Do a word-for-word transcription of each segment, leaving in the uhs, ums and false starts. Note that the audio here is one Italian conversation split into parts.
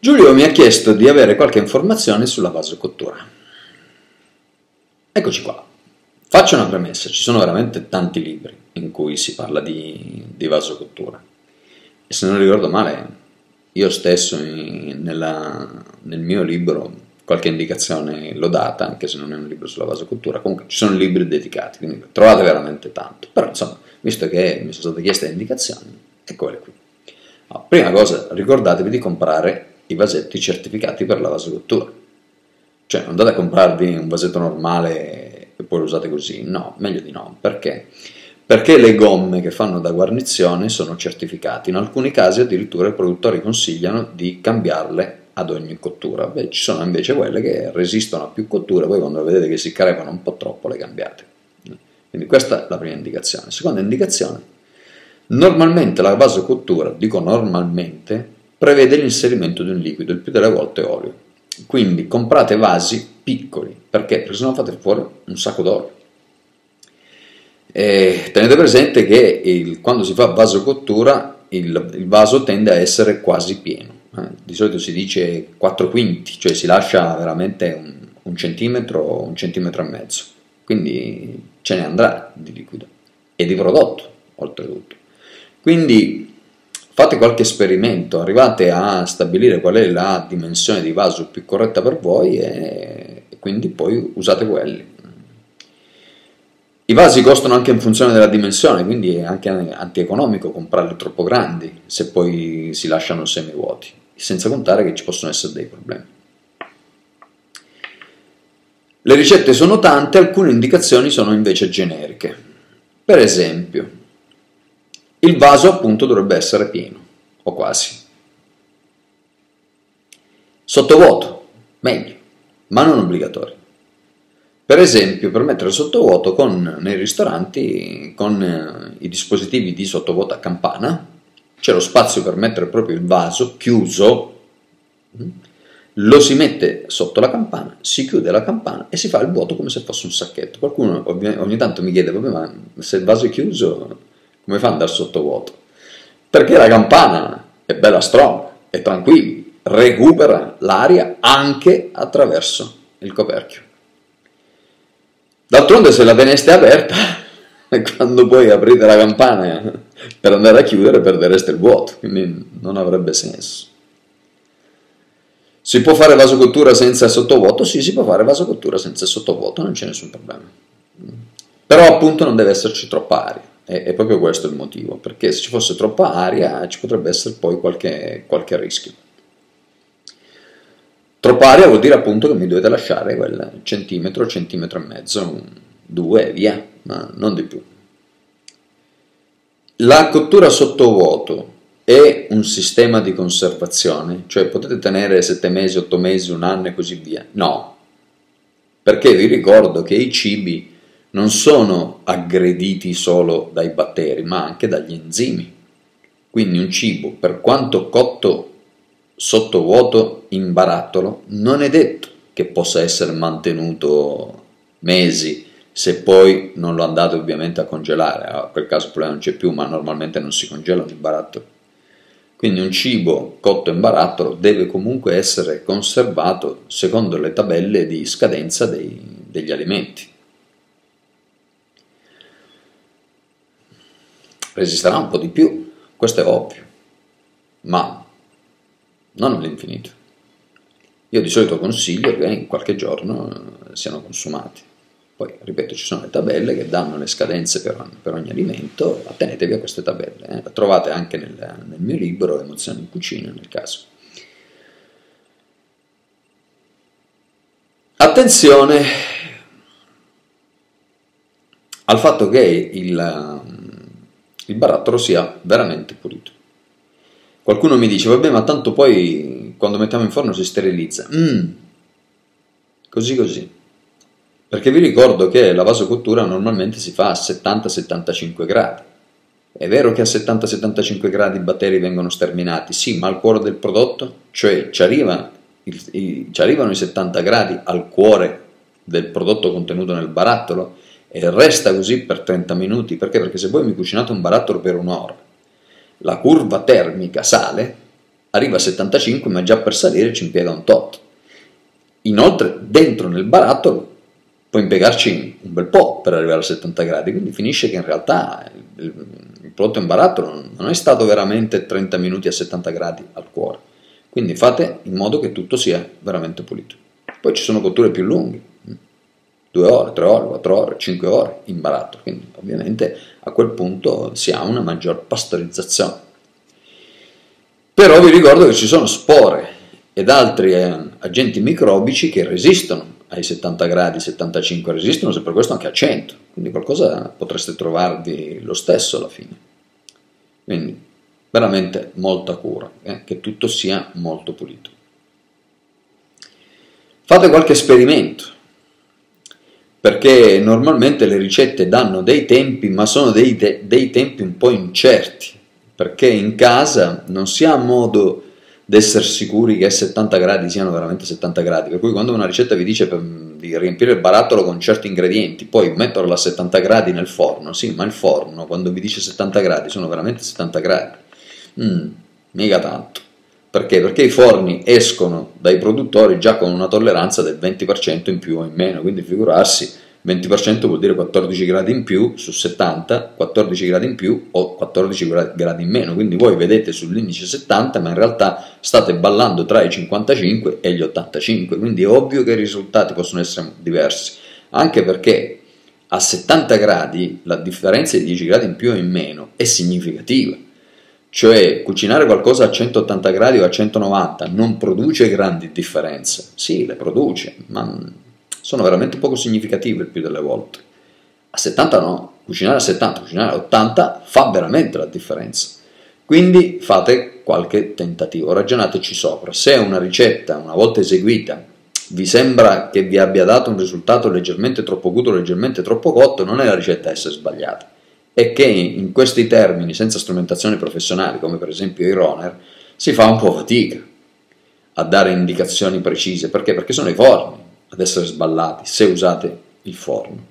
Giulio mi ha chiesto di avere qualche informazione sulla vasocottura. Eccoci qua. Faccio una premessa, ci sono veramente tanti libri in cui si parla di, di vasocottura. E se non ricordo male, io stesso in, nella, nel mio libro qualche indicazione l'ho data, anche se non è un libro sulla vasocottura. Comunque ci sono libri dedicati, quindi trovate veramente tanto. Però insomma, visto che mi sono state chieste indicazioni, eccole qui. Allora, prima cosa, ricordatevi di comprare i vasetti certificati per la vasocottura. Cioè, non andate a comprarvi un vasetto normale e poi lo usate così. No, meglio di no. Perché? Perché le gomme che fanno da guarnizione sono certificate. In alcuni casi addirittura i produttori consigliano di cambiarle ad ogni cottura. Beh, ci sono invece quelle che resistono a più cotture, poi quando vedete che si crepano un po' troppo le cambiate. Quindi questa è la prima indicazione. Seconda indicazione, normalmente la vasocottura, dico normalmente, prevede l'inserimento di un liquido, il più delle volte olio. Quindi comprate vasi piccoli, perché? Perché se no fate fuori un sacco d'olio. E tenete presente che il, quando si fa vasocottura il, il vaso tende a essere quasi pieno. Eh? Di solito si dice quattro quinti, cioè si lascia veramente un, un centimetro o un centimetro e mezzo. Quindi ce ne andrà di liquido e di prodotto, oltretutto. Quindi fate qualche esperimento, arrivate a stabilire qual è la dimensione di vaso più corretta per voi e quindi poi usate quelli. I vasi costano anche in funzione della dimensione, quindi è anche antieconomico comprarli troppo grandi se poi si lasciano semivuoti, senza contare che ci possono essere dei problemi. Le ricette sono tante, alcune indicazioni sono invece generiche. Per esempio, il vaso appunto dovrebbe essere pieno, o quasi. Sottovuoto, meglio, ma non obbligatorio. Per esempio, per mettere sottovuoto con, nei ristoranti, con eh, i dispositivi di sottovuoto a campana, c'è lo spazio per mettere proprio il vaso chiuso, lo si mette sotto la campana, si chiude la campana e si fa il vuoto come se fosse un sacchetto. Qualcuno ogni, ogni tanto mi chiede, vabbè, ma se il vaso è chiuso, come fa ad andare sottovuoto? Perché la campana è bella strong, è tranquilla, recupera l'aria anche attraverso il coperchio. D'altronde se la teneste aperta, quando poi aprite la campana per andare a chiudere perdereste il vuoto, quindi non avrebbe senso. Si può fare vasocottura senza sottovuoto? Sì, si può fare vasocottura senza sottovuoto, non c'è nessun problema. Però appunto non deve esserci troppa aria, è, è proprio questo il motivo, perché se ci fosse troppa aria ci potrebbe essere poi qualche, qualche rischio. Troppa aria vuol dire appunto che mi dovete lasciare quel centimetro, centimetro e mezzo, due, via, ma non di più. La cottura sottovuoto è un sistema di conservazione, cioè potete tenere sette mesi, otto mesi, un anno e così via. No, perché vi ricordo che i cibi non sono aggrediti solo dai batteri, ma anche dagli enzimi. Quindi un cibo, per quanto cotto sottovuoto in barattolo, non è detto che possa essere mantenuto mesi se poi non lo andate ovviamente a congelare. A quel caso il problema non c'è più, ma normalmente non si congelano in barattolo. Quindi un cibo cotto in barattolo deve comunque essere conservato secondo le tabelle di scadenza dei, degli alimenti. Resisterà un po' di più, questo è ovvio, ma non all'infinito. Io di solito consiglio che in qualche giorno siano consumati. Poi, ripeto, ci sono le tabelle che danno le scadenze per, per ogni alimento, attenetevi a queste tabelle. Eh. Le trovate anche nel, nel mio libro, Emozioni in cucina, nel caso. Attenzione al fatto che il, il barattolo sia veramente pulito. Qualcuno mi dice, vabbè, ma tanto poi quando mettiamo in forno si sterilizza. Mm, così così. Perché vi ricordo che la vasocottura normalmente si fa a settanta settantacinque gradi. È vero che a settanta settantacinque gradi i batteri vengono sterminati, sì, ma al cuore del prodotto, cioè ci, arriva il, i, ci arrivano i settanta gradi al cuore del prodotto contenuto nel barattolo e resta così per trenta minuti. Perché? Perché se voi mi cucinate un barattolo per un'ora, la curva termica sale arriva a settantacinque, ma già per salire ci impiega un tot. Inoltre, dentro nel barattolo puoi impiegarci un bel po' per arrivare a settanta gradi, quindi finisce che in realtà il, il prodotto in barattolo non è stato veramente trenta minuti a settanta gradi al cuore. Quindi fate in modo che tutto sia veramente pulito. Poi ci sono cotture più lunghe, due ore, tre ore, quattro ore, cinque ore in barattolo, quindi ovviamente a quel punto si ha una maggior pastorizzazione. Però vi ricordo che ci sono spore ed altri eh, agenti microbici che resistono ai settanta gradi, settantacinque, resistono se per questo anche a cento, quindi qualcosa potreste trovarvi lo stesso alla fine. Quindi veramente molta cura, eh, che tutto sia molto pulito. Fate qualche esperimento, perché normalmente le ricette danno dei tempi, ma sono dei, te dei tempi un po' incerti, perché in casa non si ha modo di essere sicuri che settanta gradi siano veramente settanta gradi, per cui quando una ricetta vi dice per, di riempire il barattolo con certi ingredienti, poi metterlo a settanta gradi nel forno, sì, ma il forno quando vi dice settanta gradi sono veramente settanta gradi? Mm, mica tanto. Perché? Perché i forni escono dai produttori già con una tolleranza del venti per cento in più o in meno, quindi figurarsi, venti per cento vuol dire quattordici gradi in più su settanta, quattordici gradi in più o quattordici gradi in meno, quindi voi vedete sull'indice settanta, ma in realtà state ballando tra i cinquantacinque e gli ottantacinque, quindi è ovvio che i risultati possono essere diversi, anche perché a settanta gradi la differenza di dieci gradi in più o in meno è significativa. Cioè, cucinare qualcosa a centottanta gradi o a centonovanta non produce grandi differenze. Sì, le produce, ma sono veramente poco significative il più delle volte. A settanta no, cucinare a settanta, cucinare a ottanta fa veramente la differenza. Quindi fate qualche tentativo, ragionateci sopra. Se una ricetta, una volta eseguita, vi sembra che vi abbia dato un risultato leggermente troppo acuto, leggermente troppo cotto, non è la ricetta a essere sbagliata. E che in questi termini, senza strumentazioni professionali, come per esempio i runner, si fa un po' fatica a dare indicazioni precise. Perché? Perché sono i forni ad essere sballati, se usate il forno.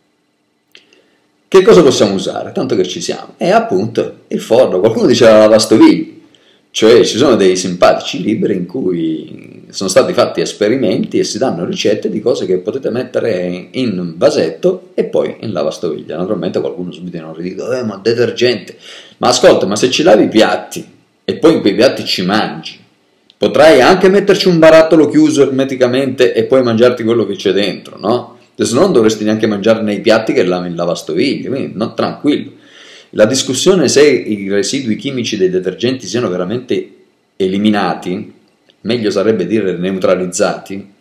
Che cosa possiamo usare? Tanto che ci siamo. È appunto il forno. Qualcuno dice la lavastoviglie. Cioè ci sono dei simpatici libri in cui sono stati fatti esperimenti e si danno ricette di cose che potete mettere in un vasetto e poi in lavastoviglie. Naturalmente qualcuno subito inorridito, eh ma detergente. Ma ascolta, ma se ci lavi i piatti e poi in quei piatti ci mangi, potrai anche metterci un barattolo chiuso ermeticamente e poi mangiarti quello che c'è dentro, no? Se no non dovresti neanche mangiare nei piatti che lavi in lavastoviglie, quindi no, tranquillo. La discussione se i residui chimici dei detergenti siano veramente eliminati, meglio sarebbe dire neutralizzati,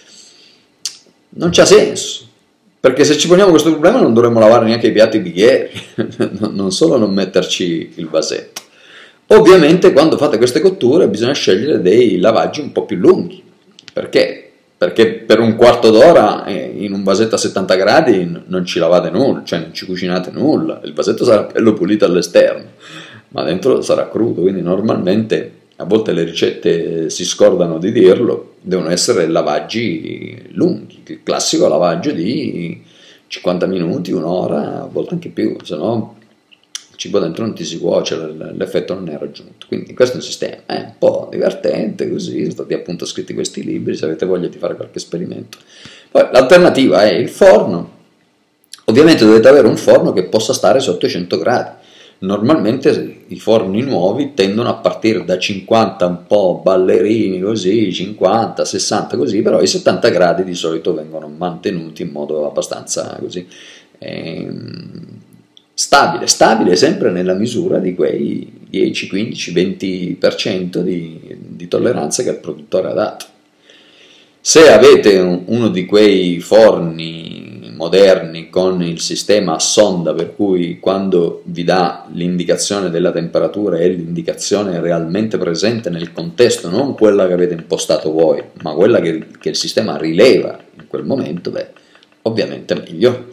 non c'ha senso, perché se ci poniamo questo problema non dovremmo lavare neanche i piatti e i bicchieri, non solo non metterci il vasetto. Ovviamente quando fate queste cotture bisogna scegliere dei lavaggi un po' più lunghi, perché? Perché per un quarto d'ora in un vasetto a settanta gradi non ci lavate nulla, cioè non ci cucinate nulla, il vasetto sarà bello pulito all'esterno, ma dentro sarà crudo, quindi normalmente a volte le ricette si scordano di dirlo, devono essere lavaggi lunghi, il classico lavaggio di cinquanta minuti, un'ora, a volte anche più, se no il cibo dentro non ti si cuoce, l'effetto non è raggiunto. Quindi questo è un sistema, è un po' divertente, così sono stati appunto scritti questi libri, se avete voglia di fare qualche esperimento. Poi l'alternativa è il forno. Ovviamente dovete avere un forno che possa stare sotto i cento gradi. Normalmente i forni nuovi tendono a partire da cinquanta un po' ballerini così, cinquanta, sessanta così, però i settanta gradi di solito vengono mantenuti in modo abbastanza così ehm, stabile, stabile sempre nella misura di quei dieci, quindici, venti per cento di, di tolleranza che il produttore ha dato. Se avete uno di quei forni moderni con il sistema a sonda, per cui quando vi dà l'indicazione della temperatura è l'indicazione realmente presente nel contesto, non quella che avete impostato voi, ma quella che, che il sistema rileva in quel momento, beh, ovviamente meglio.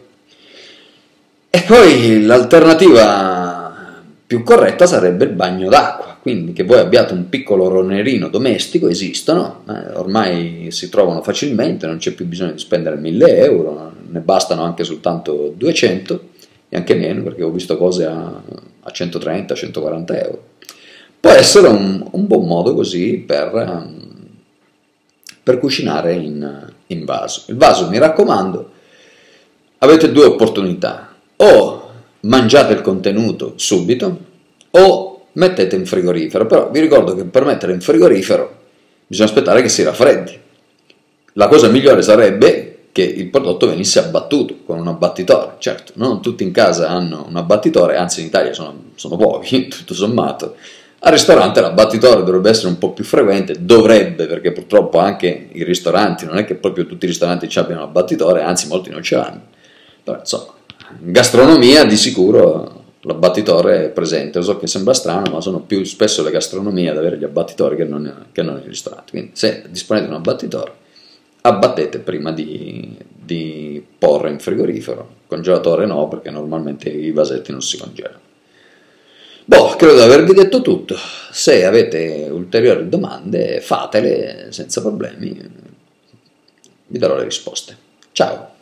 E poi l'alternativa più corretta sarebbe il bagno d'acqua, quindi che voi abbiate un piccolo ronerino domestico, esistono, eh, ormai si trovano facilmente, non c'è più bisogno di spendere mille euro, ne bastano anche soltanto duecento e anche meno, perché ho visto cose a, a centotrenta centoquaranta euro. può essere un, un buon modo così per, um, per cucinare in, in vaso. Il vaso, mi raccomando, avete due opportunità: o mangiate il contenuto subito o mettete in frigorifero. Però vi ricordo che per mettere in frigorifero bisogna aspettare che si raffreddi. La cosa migliore sarebbe che il prodotto venisse abbattuto con un abbattitore. Certo, non tutti in casa hanno un abbattitore, anzi in Italia sono, sono pochi, tutto sommato. Al ristorante l'abbattitore dovrebbe essere un po' più frequente, dovrebbe, perché purtroppo anche i ristoranti, non è che proprio tutti i ristoranti ci abbiano l'abbattitore, anzi molti non ce l'hanno. Però insomma, in gastronomia di sicuro l'abbattitore è presente. Lo so che sembra strano, ma sono più spesso le gastronomie ad avere gli abbattitori che non, che non i ristoranti. Quindi se disponete di un abbattitore, abbattete prima di, di porre in frigorifero. Congelatore no, perché normalmente i vasetti non si congelano. Boh, credo di avervi detto tutto. Se avete ulteriori domande, fatele senza problemi, vi darò le risposte. Ciao!